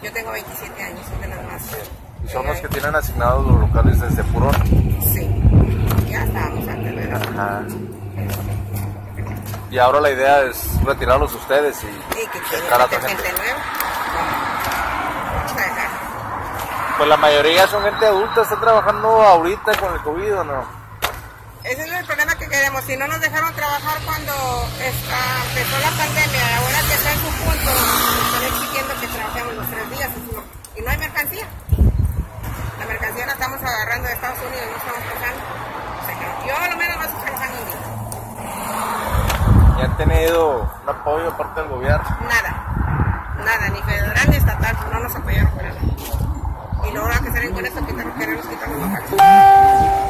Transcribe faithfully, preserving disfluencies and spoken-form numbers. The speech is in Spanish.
Yo tengo veintisiete años, soy de las más. ¿Y son los que tienen asignados los locales desde Purón? Sí, ya estábamos antes, ¿verdad? Ajá. Y ahora la idea es retirarlos ustedes y, y que buscar a otra gente, gente. gente nueva. Vamos a dejar. Pues la mayoría son gente adulta, está trabajando ahorita con el COVID, ¿o no? Ese es el problema que queremos. Si no nos dejaron trabajar cuando está, empezó la pandemia, ahora que está en su punto, nos están exigiendo que trabajemos los tres días y no hay mercancía. La mercancía la estamos agarrando de Estados Unidos, no estamos pasando. O sea, que yo a lo menos no estoy trabajando un día. ¿Y han tenido un apoyo aparte del gobierno? Nada, nada, ni federal ni estatal, no nos apoyaron por eso. Y luego hay que salir con esto, quitarnos, queremos quitar los locales.